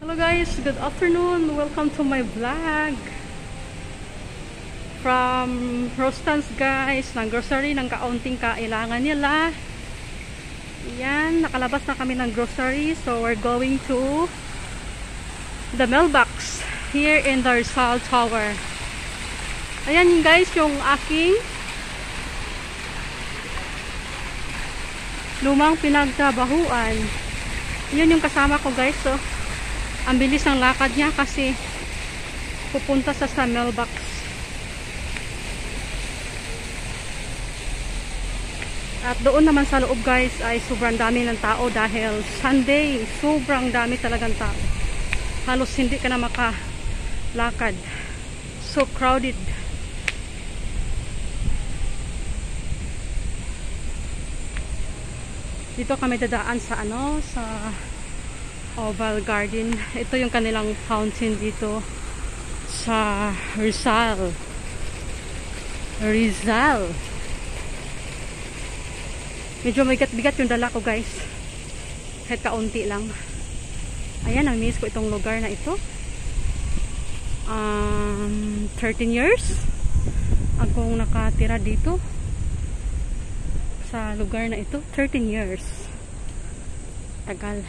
Hello guys, good afternoon. Welcome to my vlog from Rostan's guys. Ng grocery, ng kaunting kailangan nila. Yan, nakalabas na kami ng grocery. So we're going to the mailbox here in the Rizal Tower. Ayan guys, yung aking lumang pinagtrabahuan. Yun yung kasama ko guys. So ang bilis ng lakad niya kasi pupunta sa mailbox. At doon naman sa loob guys ay sobrang dami ng tao dahil Sunday. Sobrang dami talagang tao. Halos hindi ka na makalakad. So crowded. Dito kami dadaan sa sa Oval Garden. Ito yung kanilang fountain dito sa Rizal. Medyo bigat yung dala ko guys. Kahit kaunti lang. Ayan, ang miss ko itong lugar na ito. 13 years akong nakatira dito sa lugar na ito. 13 years. Tagal.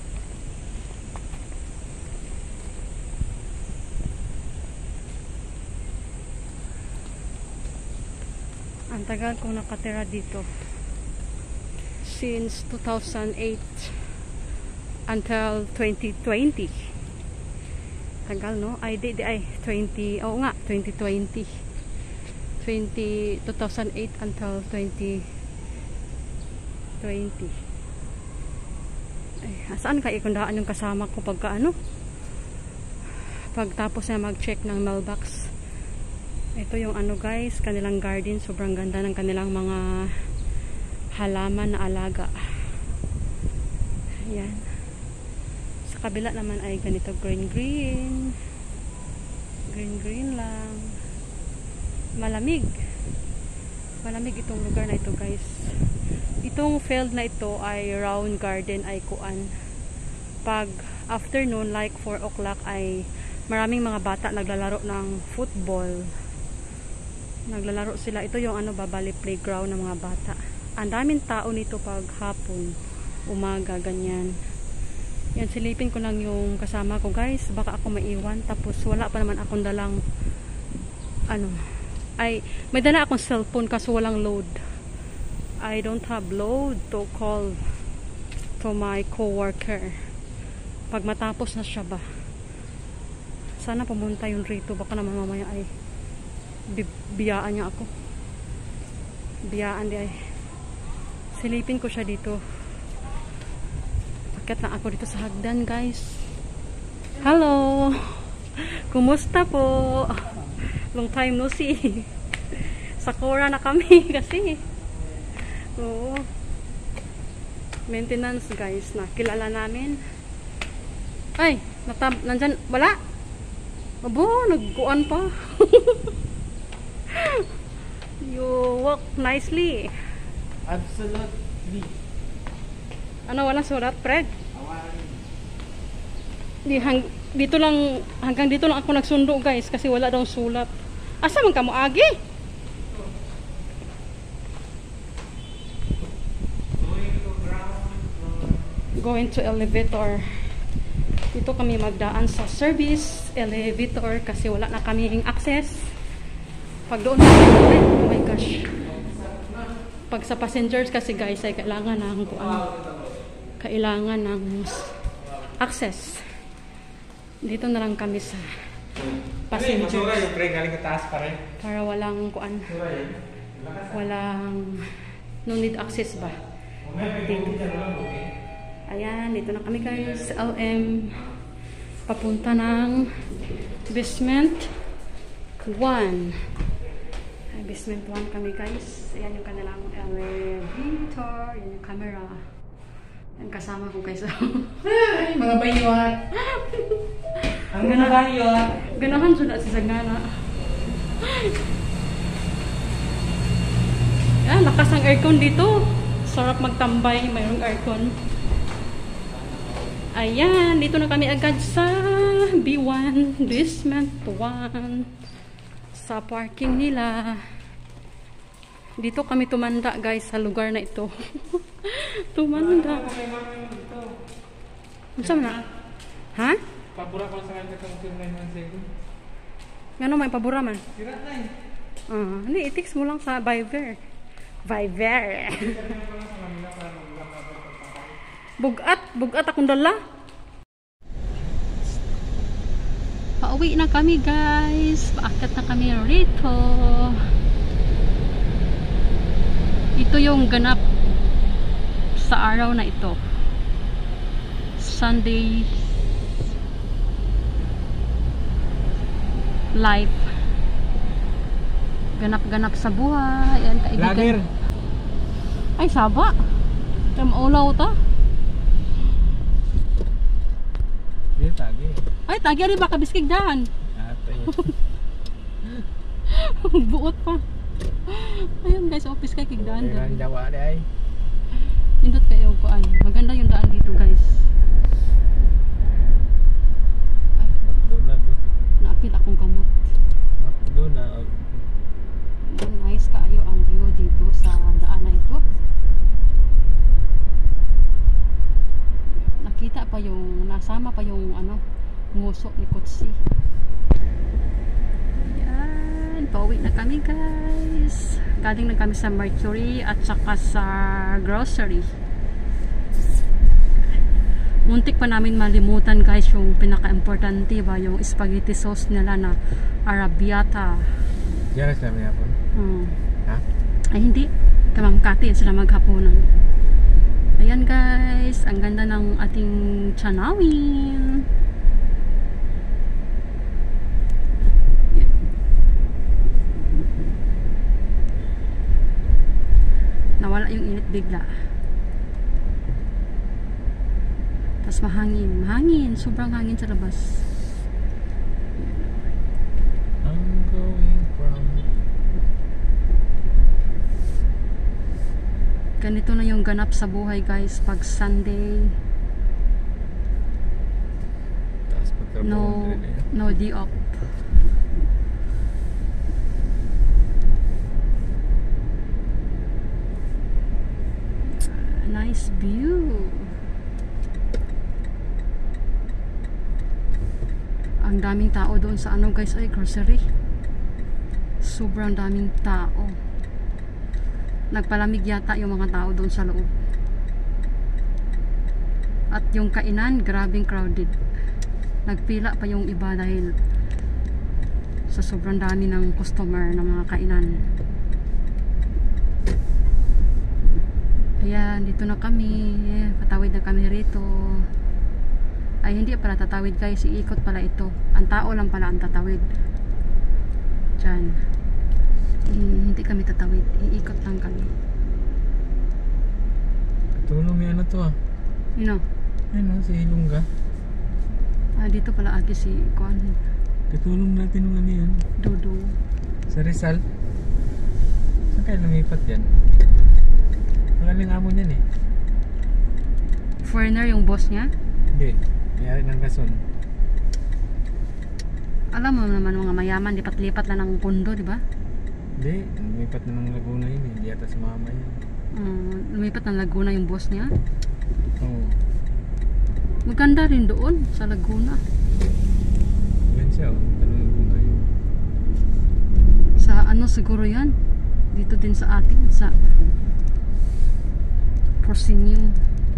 Ang tagal kong nakatira dito. Since 2008 until 2020. Tagal no? Ay 20. Oo nga, 2020. 2008 until 2020. Ay, saan kaya kundaan yung kasama ko pagka pagtapos na mag-check ng mailbox. Ito yung guys, kanilang garden. Sobrang ganda ng kanilang mga halaman na alaga. Ayan. Sa kabila naman ay ganito green lang. Malamig itong lugar na ito guys. Itong field na ito ay round garden ay kuan. Pag afternoon like 4 o'clock ay maraming mga bata naglalaro ng football. Naglalaro sila. Ito yung babali playground ng mga bata. Ang daming tao nito pag hapon, umaga, ganyan. Yan, silipin ko lang yung kasama ko guys. Baka ako maiwan. Tapos wala pa naman akong dalang may dala akong cellphone kaso walang load. I don't have load to call to my coworker. Pag matapos na siya ba. Sana pumunta yung rito. Baka naman mamaya ay biyaan niya ako. Biyaan di ay. Silipin ko siya dito. Paket lang ako dito sa hagdan guys. Hello! Kumusta po? Long time no see. Sakura na kami kasi. Oo. Maintenance guys na kilala namin. Ay, nandyan, wala. Abo, nagkuan pa. You walk nicely. Absolutely. Walang sulat, Fred? Dito lang, hanggang dito lang ako nagsundo guys kasi wala daw sulat. Asa man ka mo agi? Going to elevator. Dito kami magdaan sa service elevator kasi wala na kaming access. Pag doon, oh my gosh. Pag sa passengers kasi guys ay kailangan ng access. Dito na lang kami sa passengers. Para walang no need access ba. Dito. Ayan, dito na kami guys. LM papunta ng basement 1. Basement 1 kami guys. Ayan yung kanilang elevator. Yan yung camera. Yan kasama ko guys. Ay, mga bayot. Ang bayot. Ganahan siya sa Sagana. Yan, lakas ang aircon dito. Sarap magtambay. Mayroong aircon. Ayan, dito na kami agad sa B1 Basement 1 sa parking nila. Dito kami tumanda guys sa lugar na ito. Tumanda. Saan na? Ha? Pabura ko sa kanya kung 917. Ano may pabura man? Sira na eh. Hindi, i-text mo lang sa Viber. Viber. Bugat akong dala. Pauwi na kami guys. Paakyat na kami rito. Ito yung ganap sa araw na ito. Sunday life. Ganap-ganap sa buhay. Ayan, kaibigan. Lager. Ay, saba. Ulaw ta. Hindi, tagi. Ay, tagi rin baka biskig daan. Buot pa. Ayun guys, office kay kigdaan. Ang jawa ay. Indot kayo kuan. Maganda yung daan dito guys. McDonald. Naapil akong kamot. McDonald. Nice kaayo ang view dito sa daan na ito. Nakita pa yung, nasama pa yung ano, nguso ni Kutsi. Ayan, pauwi na kami guys. Galing na kami sa Mercury at saka sa grocery. Muntik pa namin malimutan guys yung pinaka-importante ba, yung spaghetti sauce nila na Arabiata. Diyan na namin hapon. Ha? Ay hindi, kamangkati sila maghaponan. Ayan guys, ang ganda ng ating chanawin. Yeah. Nawala yung init bigla. Tapos mahangin, sobrang hangin sa labas. I'm going from... Ganito na yung ganap sa buhay guys pag Sunday. Tapos pagtrabaho No day off. Nice view. Ang daming tao doon sa ano guys, ay grocery. Sobrang daming tao. Nagpalamig yata yung mga tao doon sa loob. At yung kainan, grabing crowded. Nagpila pa yung iba dahil sa sobrang dami ng customer ng mga kainan. Ayan, dito na kami. Patawid na kami rito. Ay, hindi pala tatawid guys. Iikot pala ito. Ang tao lang pala ang tatawid. Diyan. Hindi kami tatawid, iikot lang kami. Katulong yan na to ah. Yun o? Ayun o, si Ilongga. Dito pala agi si Kwan. Katulong natin ng ano yan. Dodo. Sa Rizal. Saan kayo lumipat yan? Maraming amo niyan eh. Foreigner yung boss niya? Hindi, mayari ng Rason. Alam mo naman mga mayaman, lipat-lipat lang ng kondo, di ba? Hindi, lumipat na ng Laguna yun eh. Hindi yata si mama yan. Lumipat ng Laguna yung boss niya? Oo. Maganda rin doon sa Laguna. Yan siya oh. Tanong Laguna yun. Sa ano siguro yan? Dito din sa atin, sa Porcinio.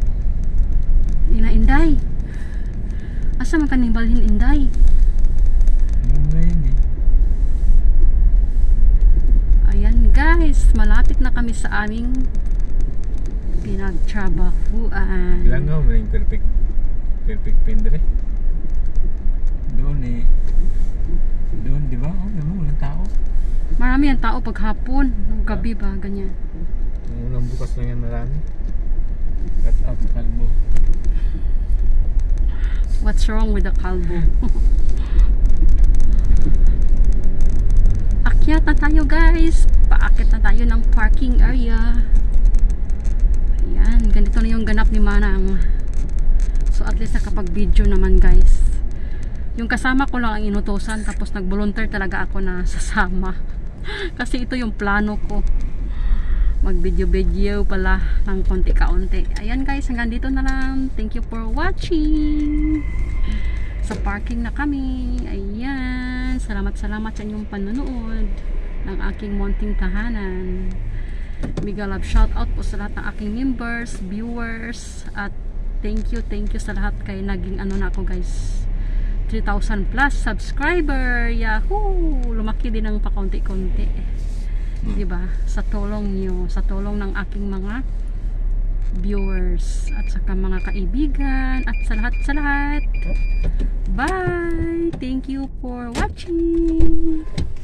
Inday. Asa man kanibalhin Inday? Laguna yun eh. Ayan guys, malapit na kami sa aming pinagtrabahuan. Ilang nga mo yung perfect pendre. Doon eh. Doon di ba? Oh, naman walang tao. Marami ang tao pag hapon, gabi ba, ganyan. Unang bukas lang yan marami. Cut out sa kalbo. What's wrong with the kalbo? Akyat na tayo guys. Paakyat na tayo ng parking area. Ayan, ganito na yung ganap ni Manang So at least nakapag-video naman guys. Yung kasama ko lang ang inutusan, tapos nag-volunteer talaga ako na sasama. Kasi ito yung plano ko. Mag-video pala ng konti-kaunti. Ayan guys, hanggang dito na lang. Thank you for watching. Sa parking na kami. Ayan. Salamat sa inyong panonood ng aking munting tahanan. Mega love shout out po sa lahat ng aking members, viewers, at thank you sa lahat kay naging ano na ako guys, 3,000 plus subscriber. Yahoo! Lumaki din ng pakunti-kunti, diba? Sa tulong nyo, sa tulong ng aking mga viewers at saka mga kaibigan at sa lahat. Bye! Thank you for watching.